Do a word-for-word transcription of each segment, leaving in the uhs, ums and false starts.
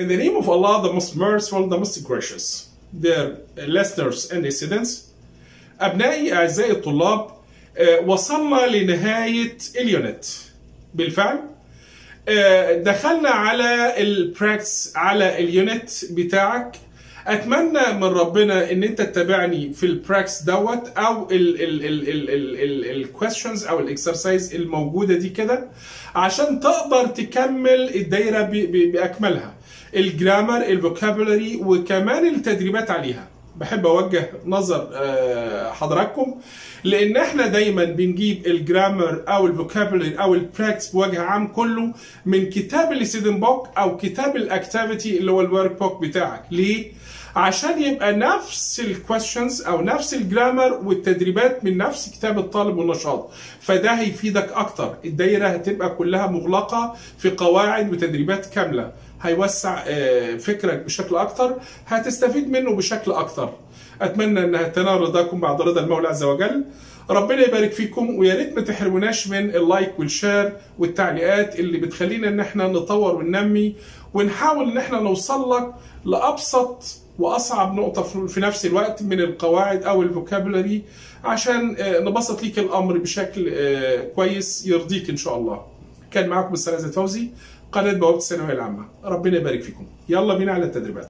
In the name of Allah, the most merciful, the most gracious. Dear listeners and students, أبنائي أعزائي الطلاب، وصلنا لنهاية اليونت. بالفعل دخلنا على البراكتس على اليونت بتاعك. اتمنى من ربنا ان انت تتابعني في البراكتس دوت او الكويستشنز او الاكسرسايز الموجوده دي كده عشان تقدر تكمل الدايره باكملها، الجرامر، الفوكابولري، وكمان التدريبات عليها. بحب اوجه نظر حضراتكم لان احنا دايما بنجيب الجرامر او الفوكابولري او البراكتس بوجه عام كله من كتاب الستودنت بوك او كتاب الاكتيفيتي اللي هو الورك بوك بتاعك. ليه؟ عشان يبقى نفس الكويستشنز او نفس الجرامر والتدريبات من نفس كتاب الطالب والنشاط، فده هيفيدك اكتر. الدايره هتبقى كلها مغلقه في قواعد وتدريبات كامله، هيوسع فكرك بشكل اكتر، هتستفيد منه بشكل اكتر. اتمنى انها تنال رضاكم بعد رضا المولى عز وجل. ربنا يبارك فيكم، ويا ريت ما تحرموناش من اللايك والشير والتعليقات اللي بتخلينا ان احنا نطور وننمي ونحاول ان احنا نوصل لك لابسط واصعب نقطه في نفس الوقت من القواعد او الفوكابولري عشان نبسط ليك الامر بشكل كويس يرضيك ان شاء الله. كان معاكم الاستاذ عزت فوزي، قناه بوابه الثانويه العامه. ربنا يبارك فيكم. يلا بينا على التدريبات.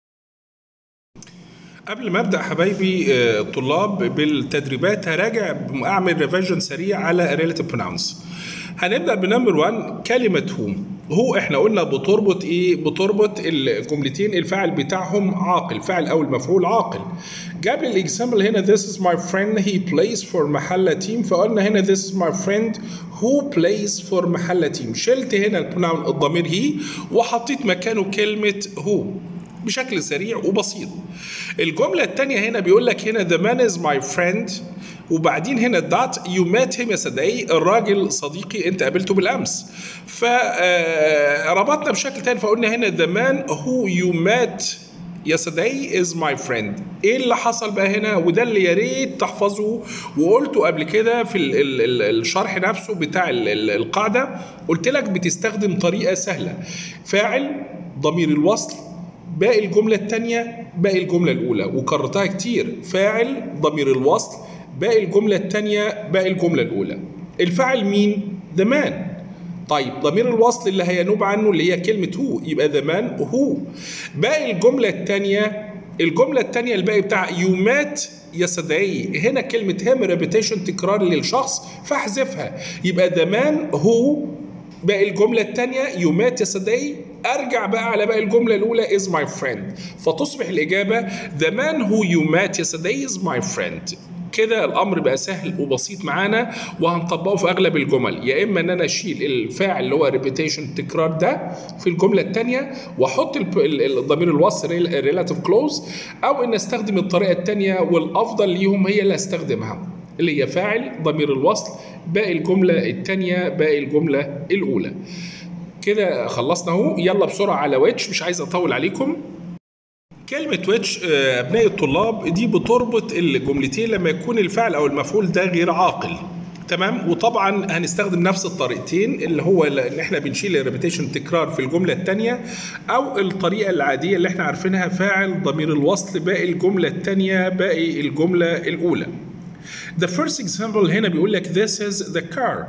قبل ما ابدا حبايبي الطلاب بالتدريبات هراجع اعمل ريفيجن سريع على ريلاتيف بروناونس. هنبدا بنمبر واحد، كلمه هو. هو احنا قلنا بتربط ايه؟ بتربط الجملتين الفاعل بتاعهم عاقل، فاعل او المفعول عاقل. جاب لي الاكزامبل هنا this is my friend he plays for محلة تيم، فقلنا هنا this is my friend who plays for محلة تيم. شلت هنا البروناون الضمير هي وحطيت مكانه كلمة هو بشكل سريع وبسيط. الجملة الثانية هنا بيقول لك هنا the man is my friend، وبعدين هنا الدات you met him yesterday، الراجل صديقي انت قابلته بالامس. فربطنا بشكل تاني فقلنا هنا the man who you met yesterday is my friend. ايه اللي حصل بقى هنا؟ وده اللي يا ريت تحفظه وقلته قبل كده في ال ال ال الشرح نفسه بتاع ال ال القاعده. قلت لك بتستخدم طريقه سهله، فاعل، ضمير الوصل، باقي الجمله الثانيه، باقي الجمله الاولى، وكررتها كتير. فاعل، ضمير الوصل، باقي الجملة الثانية، باقي الجملة الأولى. الفاعل مين؟ the man. طيب ضمير الوصل اللي هينوب عنه اللي هي كلمة هو، يبقى the man هو. باقي الجملة الثانية، الجملة الثانية الباقي بتاع you met yesterday، هنا كلمة him repetition، تكرار للشخص، فاحذفها. يبقى the man هو. باقي الجملة الثانية you met yesterday، ارجع بقى على باقي الجملة الأولى is my friend، فتصبح الإجابة the man who you met yesterday is my friend. كده الامر بقى سهل وبسيط معانا وهنطبقه في اغلب الجمل. يا اما ان انا اشيل الفاعل اللي هو ريبيتيشن، التكرار ده في الجمله الثانيه، واحط الضمير الوصل ريلاتيف كلوز، او ان استخدم الطريقه الثانيه والافضل ليهم هي اللي استخدمها اللي هي فاعل، ضمير الوصل، باقي الجمله الثانيه، باقي الجمله الاولى. كده خلصنا اهو. يلا بسرعه على ويتش، مش عايز اطول عليكم. كلمة ويتش أبناء الطلاب دي بتربط الجملتين لما يكون الفعل أو المفعول ده غير عاقل، تمام؟ وطبعا هنستخدم نفس الطريقتين اللي هو إن إحنا بنشيل الريبيتيشن، تكرار في الجملة الثانية، أو الطريقة العادية اللي إحنا عارفينها فاعل، ضمير الوصل، باقي الجملة الثانية، باقي الجملة الأولى. The first example هنا بيقول لك this is the car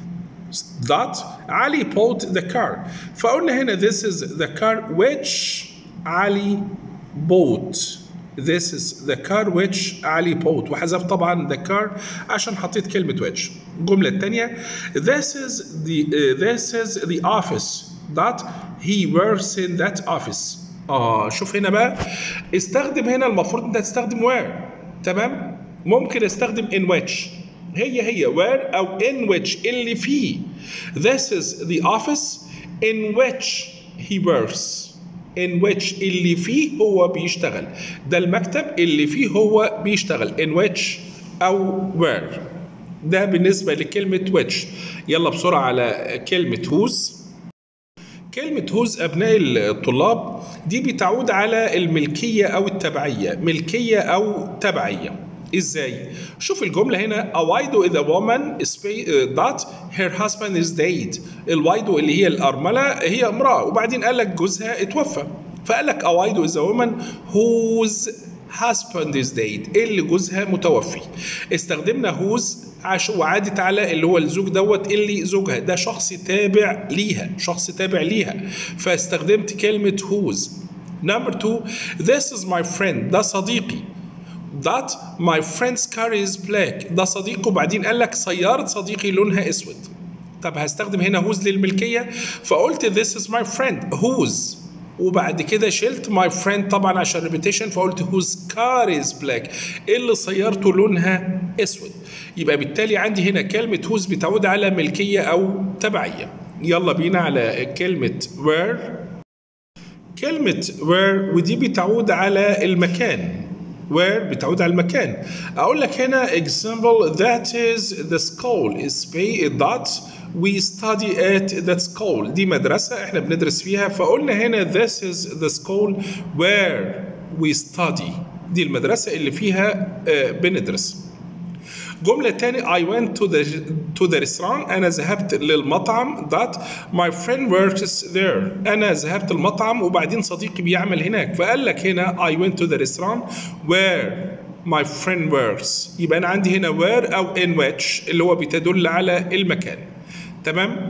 that Ali bought the car، فقلنا هنا this is the car which Ali bought. This is the car which Ali bought، وحذف طبعا the car عشان حطيت كلمة which. الجملة الثانية this is the uh, this is the office that he works in that office. اه شوف هنا بقى، استخدم هنا المفروض انت تستخدم where، تمام؟ ممكن استخدم in which، هي هي where او in which اللي فيه. This is the office in which he works. in which اللي فيه هو بيشتغل، ده المكتب اللي فيه هو بيشتغل. in which أو where، ده بالنسبة لكلمة which. يلا بسرعة على كلمة whose. كلمة whose أبناء الطلاب دي بتعود على الملكية أو التبعية، ملكية أو تبعية. ازاي؟ شوف الجمله هنا a widow is a woman that her husband is dead. الوايدو اللي هي الارمله هي امراه، وبعدين قال لك جوزها اتوفى، فقال لك a widow is a woman whose husband is dead، اللي جوزها متوفي. استخدمنا whose عشان وعادت على اللي هو الزوج دوت اللي زوجها ده شخص تابع ليها، شخص تابع ليها، فاستخدمت كلمه whose. Number two, this is my friend، ده صديقي. That my friend's car is black، ده صديقه، وبعدين قال لك سيارة صديقي لونها اسود. طب هستخدم هنا whose للملكية، فقلت this is my friend whose، وبعد كده شلت my friend طبعا عشان repetition، فقلت whose car is black، اللي سيارته لونها اسود. يبقى بالتالي عندي هنا كلمة whose بتعود على ملكية أو تبعية. يلا بينا على كلمة where. كلمة where ودي بتعود على المكان. where بتعود على المكان. أقول لك هنا example that is the school is that we study at that school، دي مدرسة احنا بندرس فيها، فقلنا هنا this is the school where we study، دي المدرسة اللي فيها uh, بندرس. جملة تاني I went to the to the restaurant، أنا ذهبت للمطعم that my friend works there، أنا ذهبت المطعم وبعدين صديقي بيعمل هناك، فقال لك هنا I went to the restaurant where my friend works، يبقى أنا عندي هنا where أو in which اللي هو بتدل على المكان. تمام؟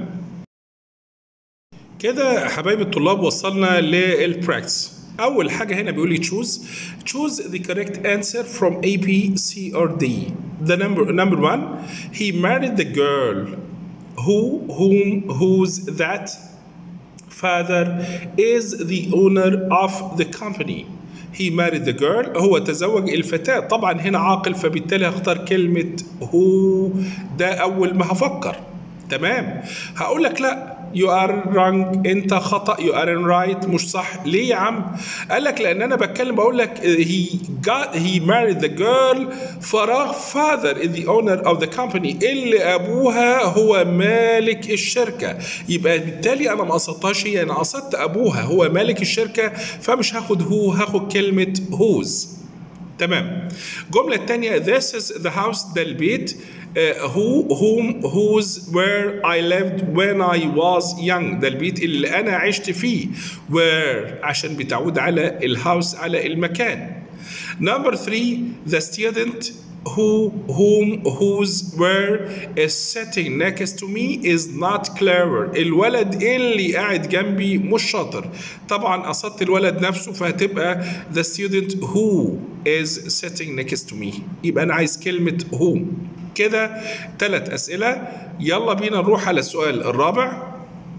كده حبايب الطلاب وصلنا للبراكتس. أول حاجة هنا بيقول لي choose choose the correct answer from A, B, C or D. The number number one, he married the girl who whom whose that father is the owner of the company. He married the girl، هو تزوج الفتاة، طبعا هنا عاقل فبالتالي هختار كلمة who، ده أول ما هفكر. تمام؟ هقول لك لا you are wrong، انت خطأ، you aren't right، مش صح. ليه يا عم؟ قال لك لان انا بتكلم بقول لك he got he married the girl فراغ father is the owner of the company، اللي ابوها هو مالك الشركة، يبقى بالتالي انا ما قصدتهاش هي، انا قصدت ابوها هو مالك الشركة، فمش هاخد هو، هاخد كلمة whose. تمام. الجملة الثانية this is the house، ده البيت Uh, who whom whose where I lived when I was young، ده البيت اللي أنا عشت فيه. where عشان بتعود على الهاوس على المكان. Number three, the student who whom whose where is sitting next to me is not clever، الولد اللي قاعد جنبي مش شاطر. طبعا قصدت الولد نفسه فهتبقى the student who is sitting next to me، يبقى أنا عايز كلمة who. كده ثلاث أسئلة. يلا بينا نروح على السؤال الرابع.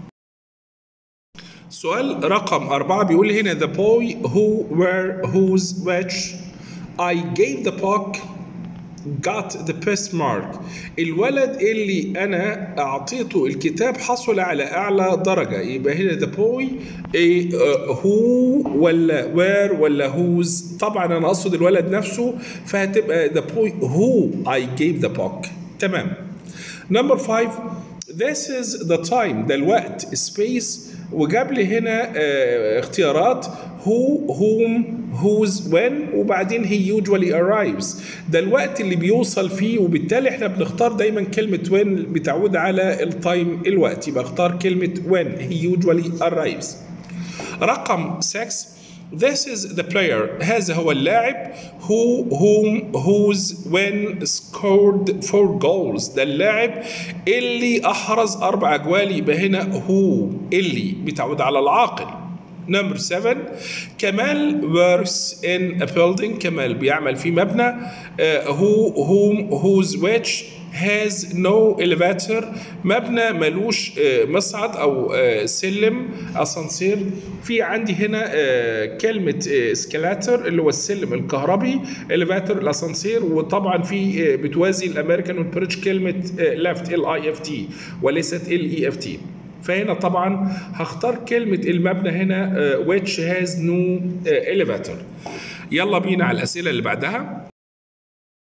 سؤال رقم أربعة بيقول لي هنا the boy who were whose which I gave the book got the best mark، الولد اللي أنا أعطيته الكتاب حصل على أعلى درجة. يبقى هنا the boy إيه who ولا where ولا whose، طبعا أنا أقصد الولد نفسه فهتبقى the boy who I gave the book. تمام. Number five, this is the time، ده الوقت space، وجاب لي هنا اه اختيارات who whom whose when، وبعدين he usually arrives، ده الوقت اللي بيوصل فيه، وبالتالي احنا بنختار دايما كلمة when بتعود على التايم الوقت، يبقى اختار كلمة when he usually arrives. رقم ستة this is the player، هذا هو اللاعب who whom whose when scored four goals، ده اللاعب اللي أحرز أربع أجوال، يبقى هنا who اللي بتعود على العاقل. Number seven, كمال works in a building، كمال بيعمل في مبنى. uh, who whom whose which has no elevator، مبنى ملوش uh, مصعد أو uh, سلم أسانسير. في عندي هنا uh, كلمة escalator uh, اللي هو السلم الكهربي، elevator الأسانسير، وطبعا في uh, بتوازي الأمريكان والبريتش كلمة uh, left L I F T وليست L E F T. فهنا طبعا هختار كلمة المبنى هنا uh, which has no uh, elevator. يلا بينا على الأسئلة اللي بعدها.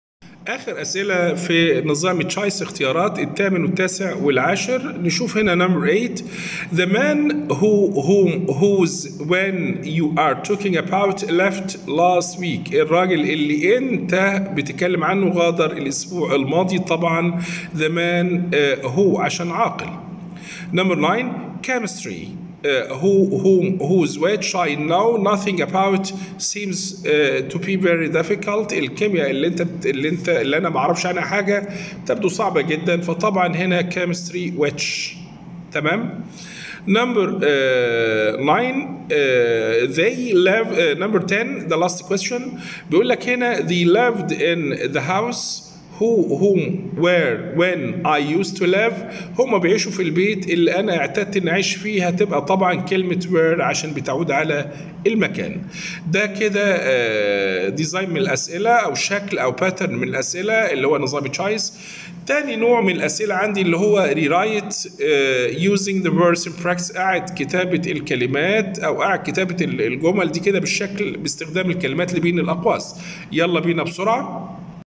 آخر أسئلة في نظام تشايس اختيارات الثامن والتاسع والعاشر. نشوف هنا number eight. The man who whom whose when you are talking about left last week. الراجل اللي أنت بتتكلم عنه غادر الأسبوع الماضي. طبعا the man uh, who عشان عاقل. Number nine. Chemistry. Uh, who whom whose which I know nothing about seems uh, to be very difficult. الكيمياء اللي انت اللي انت اللي انا ما اعرفش عنها حاجه تبدو صعبه جدا، فطبعا هنا chemistry which. تمام. Number uh, nine. Uh, they live. Uh, number ten. The last question بيقول لك هنا they lived in the house who whom where when I used to live. هم بيعيشوا في البيت اللي انا اعتدت ان اعيش فيه. هتبقى طبعا كلمه where عشان بتعود على المكان. ده كده ديزاين من الاسئله او شكل او باترن من الاسئله اللي هو نظام تشايس. تاني نوع من الاسئله عندي اللي هو rewrite uh, using the verbs in practice. قاعد كتابه الكلمات او قاعد كتابه الجمل دي كده بالشكل باستخدام الكلمات اللي بين الاقواس. يلا بينا بسرعه.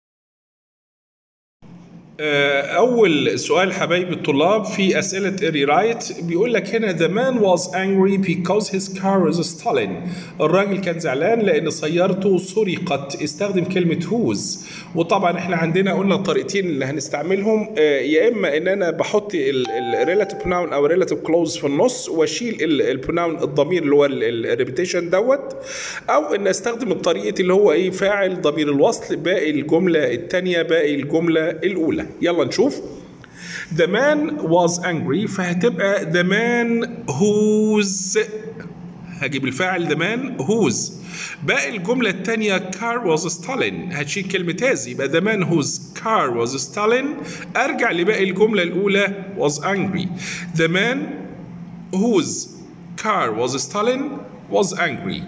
أول سؤال حبايب الطلاب في أسئلة rewrite بيقول لك هنا the man was angry because his car was stolen. الراجل كان زعلان لأن سيارته سرقت. استخدم كلمة whose. وطبعا احنا عندنا قلنا الطريقتين اللي هنستعملهم، يا إما إن أنا بحط ال relative noun أو relative clause في النص وأشيل ال pronoun الضمير اللي هو ال repetition دوت، أو إن أستخدم الطريقة اللي هو إيه فاعل ضمير الوصل باقي الجملة الثانية باقي الجملة الأولى. يلا نشوف. The man was angry فهتبقى the man whose. هجيب الفاعل the man whose. باقي الجملة الثانية car was stolen هتشيل كلمة هذه يبقى the man whose car was stolen. أرجع لباقي الجملة الأولى was angry. The man whose car was stolen was angry.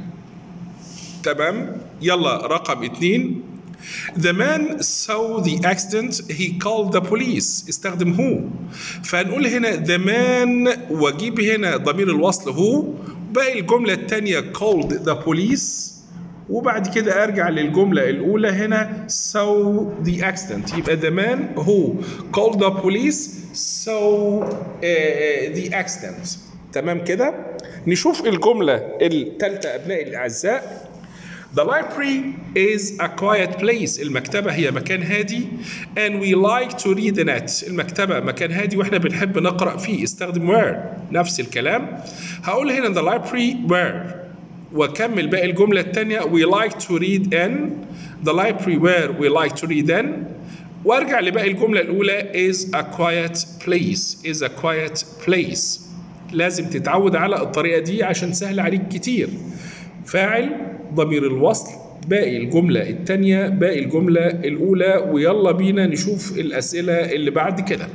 تمام. يلا رقم اتنين. The man saw the accident he called the police. استخدم who. فهنقول هنا the man واجيب هنا ضمير الوصل who. باقي الجملة الثانية called the police وبعد كده ارجع للجملة الأولى هنا saw the accident. يبقى the man who called the police saw uh, the accident. تمام كده. نشوف الجملة الثالثة أبنائي الأعزاء. The library is a quiet place. المكتبة هي مكان هادي. And we like to read in it. المكتبة مكان هادي وإحنا بنحب نقرأ فيه. استخدم where. نفس الكلام. هقول هنا the library where. وأكمل باقي الجملة الثانية we like to read in. The library where we like to read in. وأرجع لباقي الجملة الأولى is a quiet place. Is a quiet place. لازم تتعود على الطريقة دي عشان سهل عليك كتير. فاعل ضمير الوصل باقي الجملة الثانية باقي الجملة الأولى. ويلا بينا نشوف الأسئلة اللي بعد كده.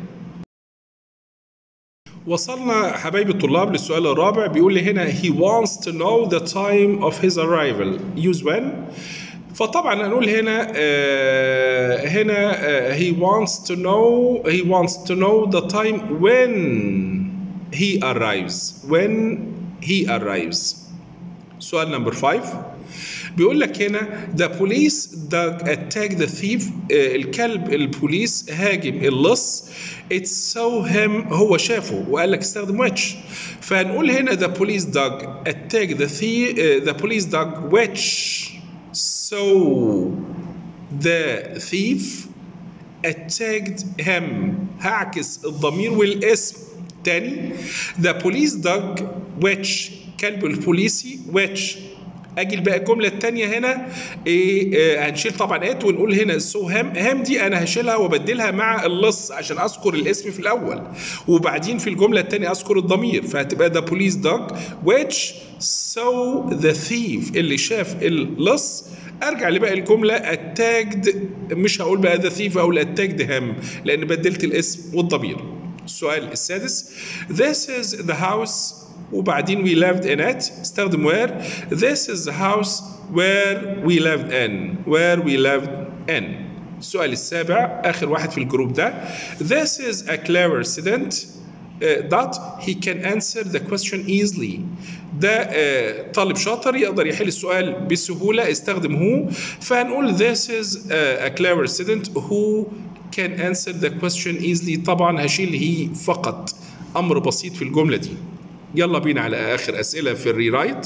وصلنا حبايبي الطلاب للسؤال الرابع. بيقول لي هنا he wants to know the time of his arrival. use when. فطبعا هنقول هنا آه هنا آه he wants to know he wants to know the time when he arrives. when he arrives. سؤال نمبر خمسة بيقول لك هنا the police dog attack the thief. الكلب البوليس هاجم اللص. it saw him هو شافه وقال لك استخدم which. فهنقول هنا the police dog attack the thief. the police dog which saw the thief attacked him. هعكس الضمير والاسم تاني. the police dog which كلب البوليسي which. اجي بقى الجمله الثانيه هنا ايه آه هنشيل طبعا ات ونقول هنا سو هام. هام دي انا هشيلها وابدلها مع اللص عشان اذكر الاسم في الاول وبعدين في الجمله الثانيه اذكر الضمير. فهتبقى the police dog which saw the thief اللي شاف اللص. ارجع لبقى الجمله attacked. مش هقول بقى the thief او attacked him لان بدلت الاسم والضمير. السؤال السادس. this is the house وبعدين we lived in it. استخدم where. this is the house where we lived in. where we lived in. السؤال السابع آخر واحد في الجروب ده. this is a clever student that he can answer the question easily. ده uh, طالب شاطر يقدر يحل السؤال بسهولة، استخدم هو. فهنقول this is uh, a clever student who can answer the question easily. طبعا هشيل هي فقط، أمر بسيط في الجملة دي. يلا بينا على آخر أسئلة في الريرايت.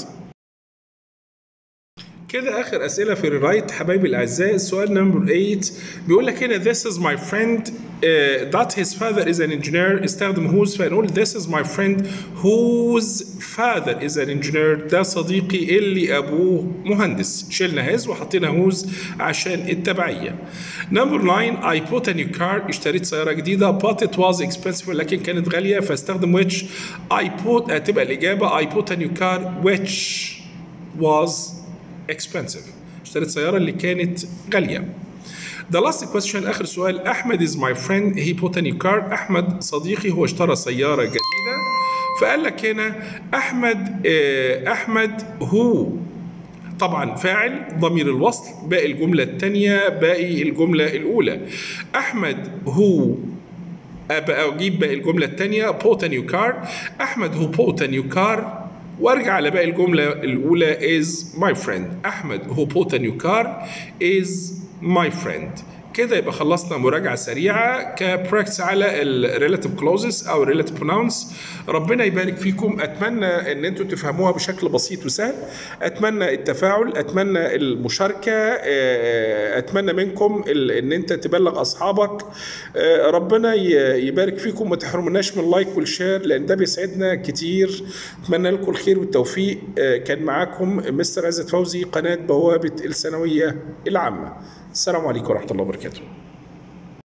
كده آخر أسئلة في الريرايت حبايبي الأعزاء. السؤال نمبر ثمانية بيقول لك هنا this is my friend uh, that his father is an engineer. استخدم whose، فنقول this is my friend whose father is an engineer. ده صديقي اللي أبوه مهندس. شلنا his وحطينا whose عشان التبعية. نمبر تسعة I bought a new car. اشتريت سيارة جديدة but it was expensive، لكن كانت غالية، فاستخدم which. I bought هتبقى الإجابة I bought a new car which was expensive. اشتريت سيارة اللي كانت غالية. The last question آخر سؤال. أحمد is my friend he bought a new car. أحمد صديقي هو اشترى سيارة جديدة. فقال لك هنا أحمد أحمد هو طبعا فاعل ضمير الوصل، باقي الجملة الثانية باقي الجملة الأولى. أحمد هو أبقى أجيب باقي الجملة الثانية bought a new car. أحمد هو bought a new car وارجع على باقي الجملة الأولى is my friend. أحمد who bought a new car is my friend. كده يبقى خلصنا مراجعة سريعة كبراكتس على ال relative clauses أو relative pronouns. ربنا يبارك فيكم. أتمنى إن أنتوا تفهموها بشكل بسيط وسهل. أتمنى التفاعل، أتمنى المشاركة، أتمنى منكم إن أنت تبلغ أصحابك. ربنا يبارك فيكم، ما تحرمناش من اللايك والشير لأن ده بيسعدنا كتير. أتمنى لكم الخير والتوفيق. كان معاكم مستر عزت فوزي، قناة بوابة الثانوية العامة. السلام عليكم ورحمة الله وبركاته.